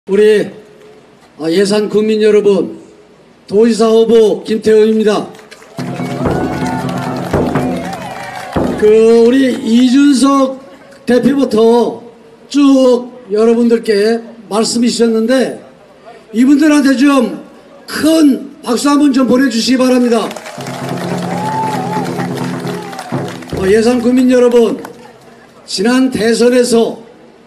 우리 예산 국민 여러분, 도지사 후보 김태형입니다. 우리 이준석 대표부터 쭉 여러분들께 말씀이 있었는데 이분들한테 좀 큰 박수 한번 좀 보내주시기 바랍니다. 예산 국민 여러분, 지난 대선에서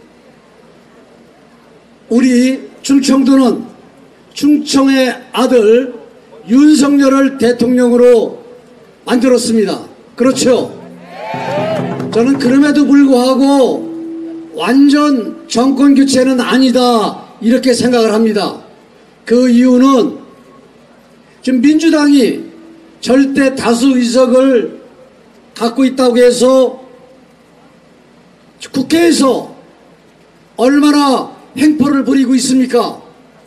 우리 충청도는 충청의 아들 윤석열을 대통령으로 만들었습니다. 그렇죠? 저는 그럼에도 불구하고 완전 정권 교체는 아니다 이렇게 생각을 합니다. 그 이유는 지금 민주당이 절대 다수 의석을 갖고 있다고 해서 국회에서 얼마나 횡포를 부리고 있습니까?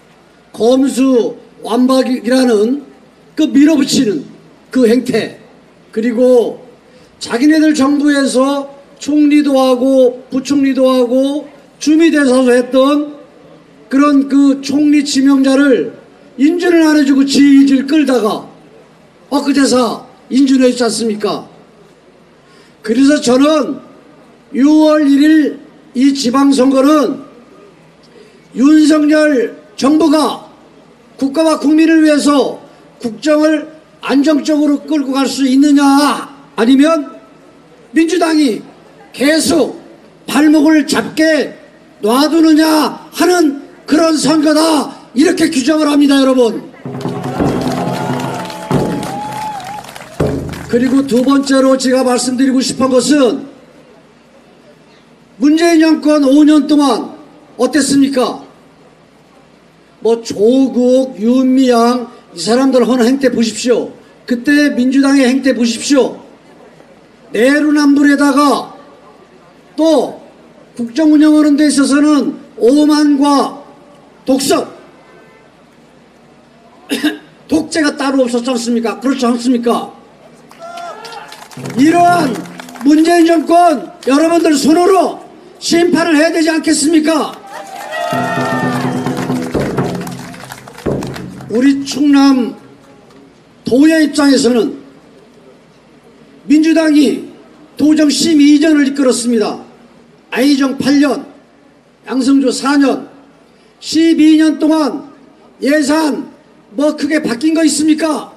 검수완박이라는 그 밀어붙이는 그 행태, 그리고 자기네들 정부에서 총리도 하고 부총리도 하고 주미대사도 했던 그런 그 총리 지명자를 인준을 안 해주고 질질 끌다가 그 대사 인준했지 않습니까? 그래서 저는 6월 1일 이 지방선거는 윤석열 정부가 국가와 국민을 위해서 국정을 안정적으로 끌고 갈 수 있느냐, 아니면 민주당이 계속 발목을 잡게 놔두느냐 하는 그런 선거다, 이렇게 규정을 합니다, 여러분. 그리고 두 번째로 제가 말씀드리고 싶은 것은 문재인 정권 5년 동안 어땠습니까? 조국, 윤미향 이 사람들 하는 행태 보십시오. 그때 민주당의 행태 보십시오. 내로남불에다가 또 국정 운영하는 데 있어서는 오만과 독선, 독재가 따로 없었지 않습니까? 그렇지 않습니까? 이러한 문재인 정권 여러분들 손으로 심판을 해야 되지 않겠습니까? 우리 충남 도의 입장에서는 민주당이 도정 12전을 이끌었습니다. 아이정 8년, 양승조 4년, 12년 동안 예산 크게 바뀐 거 있습니까?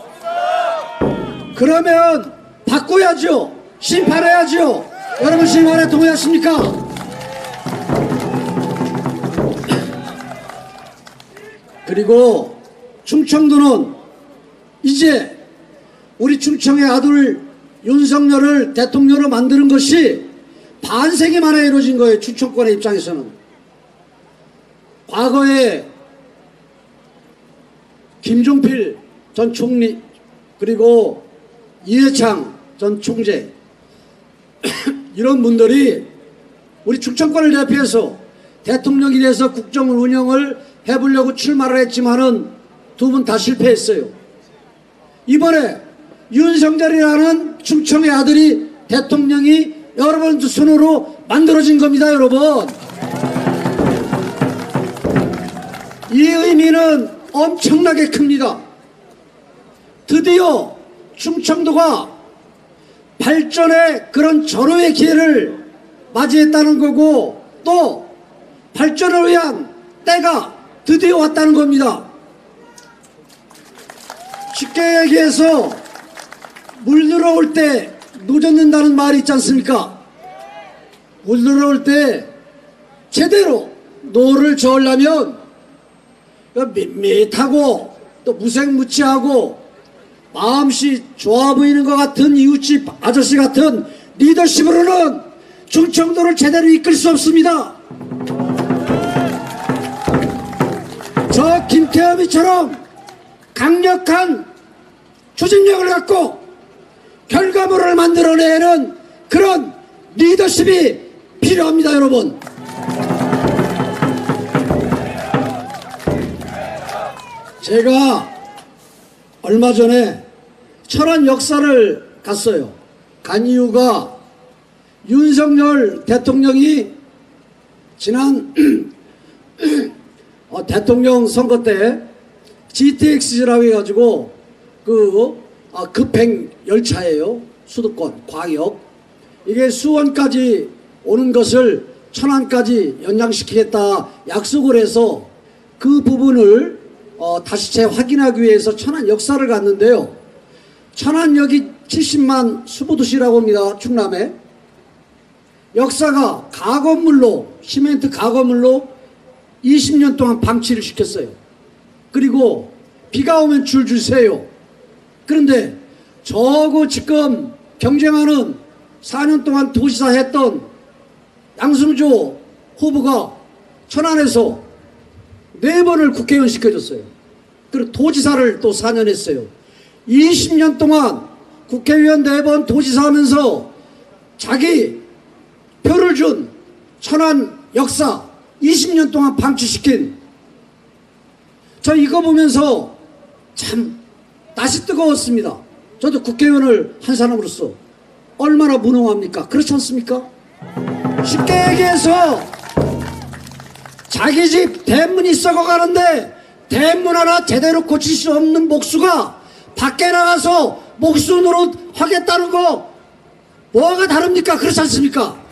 그러면 바꿔야죠. 심판해야죠. 여러분 심판에 동의하십니까? 그리고 충청도는 이제 우리 충청의 아들 윤석열을 대통령으로 만드는 것이 반세기 만에 이루어진 거예요. 충청권의 입장에서는. 과거에 김종필 전 총리, 그리고 이회창 전 총재 이런 분들이 우리 충청권을 대표해서 대통령이 돼서 국정 운영을 해보려고 출마를 했지만은 두 분 다 실패했어요. 이번에 윤석열이라는 충청의 아들이 대통령이 여러분 손으로 만들어진 겁니다, 여러분. 이 의미는 엄청나게 큽니다. 드디어 충청도가 발전의 그런 절호의 기회를 맞이했다는 거고, 또 발전을 위한 때가 드디어 왔다는 겁니다. 쉽게 얘기해서 물 들어올 때 노젓는다는 말이 있지 않습니까? 물 들어올 때 제대로 노를 저으려면 밋밋하고 또 무색무취하고 마음씨 좋아 보이는 것 같은 이웃집 아저씨 같은 리더십으로는 충청도를 제대로 이끌 수 없습니다. 저 김태흠이처럼 강력한 조직력을 갖고 결과물을 만들어내는 그런 리더십이 필요합니다, 여러분. 제가 얼마 전에 철원 역사를 갔어요. 간 이유가 윤석열 대통령이 지난 대통령 선거 때 GTX라고 해가지고 급행 열차예요. 수도권 광역. 이게 수원까지 오는 것을 천안까지 연장시키겠다 약속을 해서 그 부분을 다시 재확인하기 위해서 천안 역사를 갔는데요. 천안역이 70만 수보도시라고 합니다. 충남에. 역사가 가건물로, 시멘트 가건물로 20년 동안 방치를 시켰어요. 그리고 비가 오면 줄줄 새요. 그런데 저거 지금 경쟁하는 4년 동안 도지사 했던 양승조 후보가 천안에서 4번을 국회의원 시켜줬어요. 그리고 도지사를 또 4년 했어요. 20년 동안 국회의원 4번 도지사 하면서 자기 표를 준 천안 역사 20년 동안 방치시킨, 저 이거 보면서 참 낯이 뜨거웠습니다. 저도 국회의원을 한 사람으로서 얼마나 무능합니까? 그렇지 않습니까? 쉽게 얘기해서 자기 집 대문이 썩어가는데 대문 하나 제대로 고칠 수 없는 목수가 밖에 나가서 목수 노릇 하겠다는 거 뭐가 다릅니까? 그렇지 않습니까?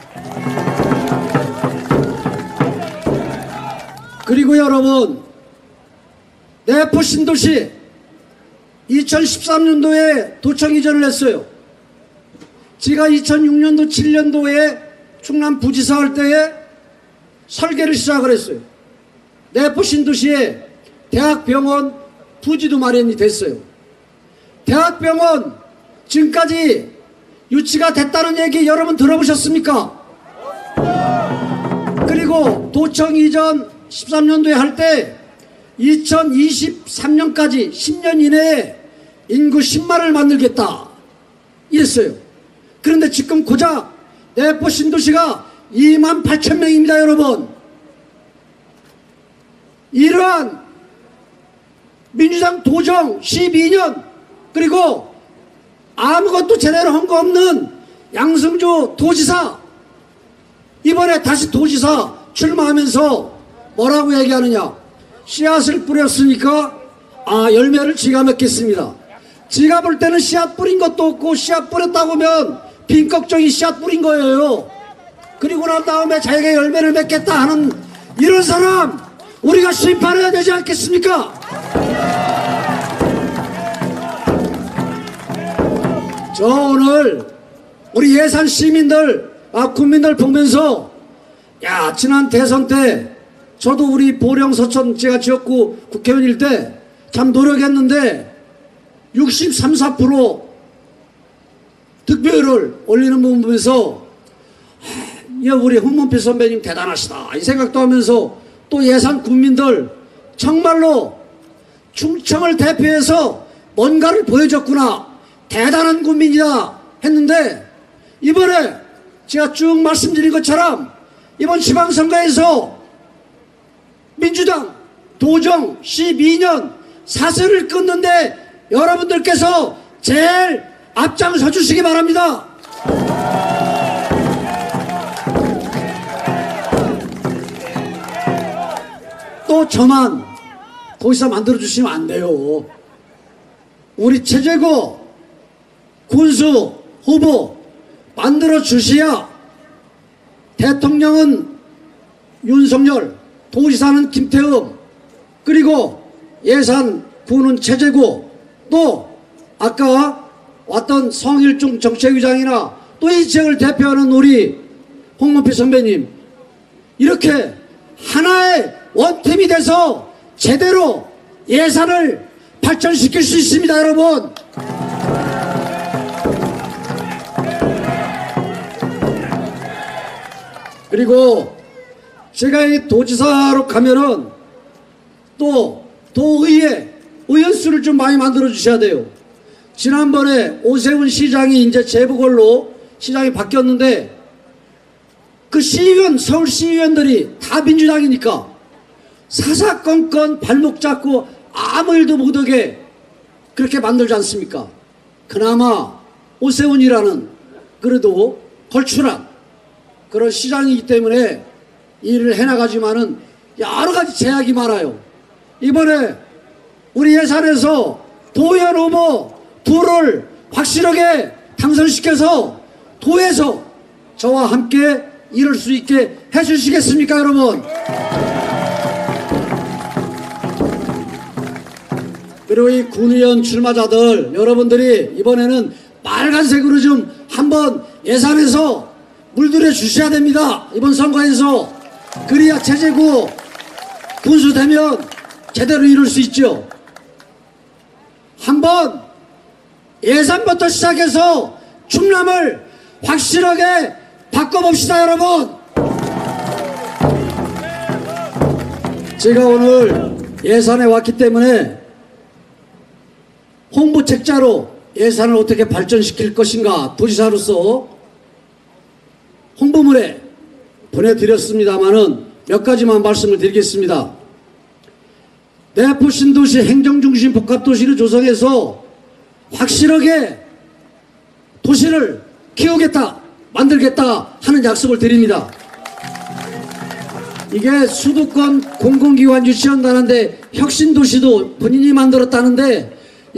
그리고 여러분, 내포 신도시 2013년도에 도청 이전을 했어요. 제가 2006년도 7년도에 충남 부지사 할 때에 설계를 시작을 했어요. 내포 신도시에 대학병원 부지도 마련이 됐어요. 대학병원 지금까지 유치가 됐다는 얘기 여러분 들어보셨습니까? 그리고 도청 이전 13년도에 할 때 2023년까지 10년 이내에 인구 10만을 만들겠다 이랬어요. 그런데 지금 고작 내포 신도시가 2만 8천 명입니다. 여러분, 이러한 민주당 도정 12년 그리고 아무것도 제대로 한 거 없는 양승조 도지사 이번에 다시 도지사 출마하면서 뭐라고 얘기하느냐? 씨앗을 뿌렸으니까 열매를 지가 맺겠습니다. 지가 볼 때는 씨앗 뿌린 것도 없고 씨앗 뿌렸다고 하면 빈걱정이 씨앗 뿌린 거예요. 그리고 난 다음에 자기가 열매를 맺겠다 하는 이런 사람 우리가 심판해야 되지 않겠습니까? 저 오늘 우리 예산 시민들 국민들 보면서 지난 대선 때 저도 우리 보령 서천 제가 지역구 국회의원일 때 참 노력했는데 63, 4% 득표율을 올리는 부분 보면서 우리 홍문필 선배님 대단하시다 이 생각도 하면서 또 예산 국민들 정말로 충청을 대표해서 뭔가를 보여줬구나 대단한 국민이다 했는데 이번에 제가 쭉 말씀드린 것처럼 이번 지방선거에서 민주당 도정 12년 사슬을 끊는데 여러분들께서 제일 앞장서 주시기 바랍니다. 또 저만 도지사 만들어 주시면 안 돼요. 우리 최재고 군수 후보 만들어 주셔야 대통령은 윤석열, 도지사는 김태흠, 그리고 예산부는 최재고, 또 아까 왔던 성일중 정책위장이나 또 이 지역을 대표하는 우리 홍문필 선배님, 이렇게 하나의 원팀이 돼서 제대로 예산을 발전시킬 수 있습니다. 여러분, 그리고 제가 이 도지사로 가면은 또 도의회 의원 수를 좀 많이 만들어 주셔야 돼요. 지난번에 오세훈 시장이 이제 재보궐로 시장이 바뀌었는데 그 시의원, 서울 시의원들이 다 민주당이니까 사사건건 발목 잡고 아무 일도 못하게 그렇게 만들지 않습니까? 그나마 오세훈이라는 그래도 걸출한 그런 시장이기 때문에 일을 해나가지만은 여러 가지 제약이 많아요. 이번에 우리 예산에서 도의원 후보 둘을 확실하게 당선시켜서 도에서 저와 함께 이룰 수 있게 해주시겠습니까, 여러분? 그리고 이 군의원 출마자들 여러분들이 이번에는 빨간색으로 좀 한번 예산에서 물들여 주셔야 됩니다. 이번 선거에서. 그래야 제재구 군수되면 제대로 이룰 수 있죠. 한번 예산부터 시작해서 충남을 확실하게 바꿔봅시다, 여러분. 제가 오늘 예산에 왔기 때문에 홍보책자로 예산을 어떻게 발전시킬 것인가 도지사로서 홍보물에 보내드렸습니다마는 몇 가지만 말씀을 드리겠습니다. 내포 신도시 행정중심 복합도시를 조성해서 확실하게 도시를 키우겠다, 만들겠다 하는 약속을 드립니다. 이게 수도권 공공기관 유치한다는데 혁신도시도 본인이 만들었다는데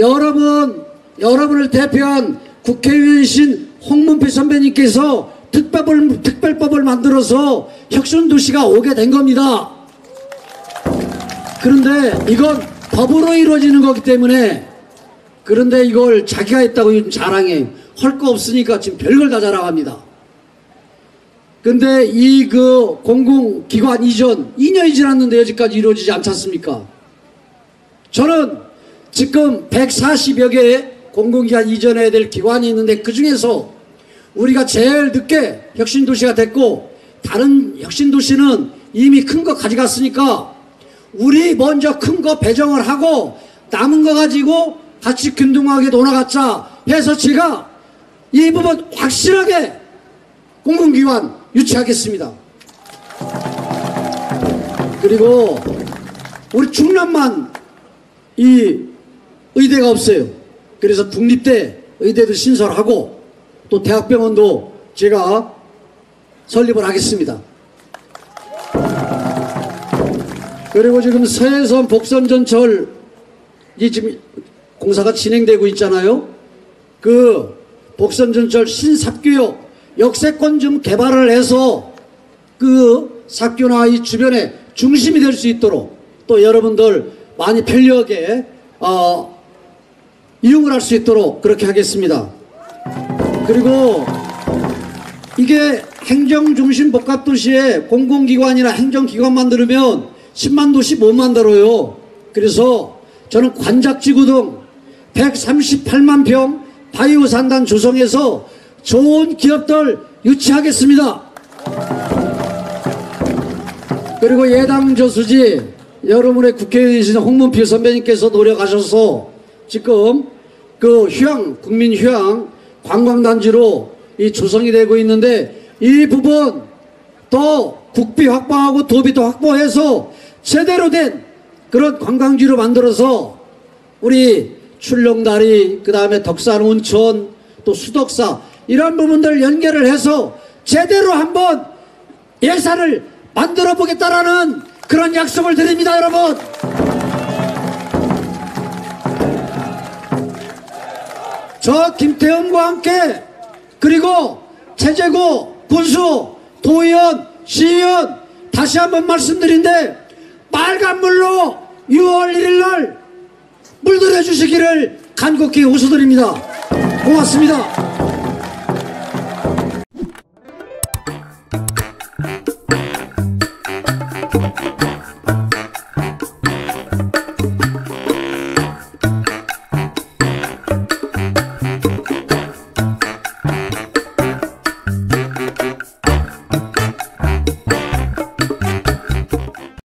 여러분을 대표한 국회의원이신 홍문표 선배님께서 특별법을 만들어서 혁신도시가 오게 된 겁니다. 그런데 이건 법으로 이루어지는 거기 때문에, 그런데 이걸 자기가 했다고 자랑해. 할 거 없으니까 지금 별걸 다 자랑합니다. 근데 이 공공기관 이전 2년이 지났는데 여지까지 이루어지지 않지 않습니까? 저는 지금 140여 개의 공공기관 이전해야 될 기관이 있는데 그 중에서 우리가 제일 늦게 혁신도시가 됐고 다른 혁신도시는 이미 큰 거 가져갔으니까 우리 먼저 큰 거 배정을 하고 남은 거 가지고 같이 균등하게 놀아가자 해서 제가 이 부분 확실하게 공공기관 유치하겠습니다. 그리고 우리 충남만 이 의대가 없어요. 그래서 국립대 의대도 신설하고 또 대학병원도 제가 설립을 하겠습니다. 그리고 지금 서해선 복선전철 지금 공사가 진행되고 있잖아요. 그 복선전철 신삽교역 역세권 좀 개발을 해서 그 삽교나 이 주변에 중심이 될 수 있도록 또 여러분들 많이 편리하게 이용을 할 수 있도록 그렇게 하겠습니다. 그리고 이게 행정중심 복합도시에 공공기관이나 행정기관 만들면 10만 도시 못 만들어요. 그래서 저는 관작지구 등 138만 평 바이오 산단 조성해서 좋은 기업들 유치하겠습니다. 그리고 예당 저수지 여러분의 국회의원이신 홍문표 선배님께서 노력하셔서 지금 그 국민 휴양 관광단지로 이 조성이 되고 있는데 이 부분 또 국비 확보하고 도비도 확보해서 제대로 된 그런 관광지로 만들어서 우리 출렁다리, 그 다음에 덕산 온천, 또 수덕사 이런 부분들 연결을 해서 제대로 한번 예산을 만들어 보겠다라는 그런 약속을 드립니다, 여러분. 저 김태형과 함께 그리고 제재구, 군수, 도의원, 시의원 다시 한번 말씀드린데 빨간물로 6월 1일날 물들여 주시기를 간곡히 호소드립니다. 고맙습니다.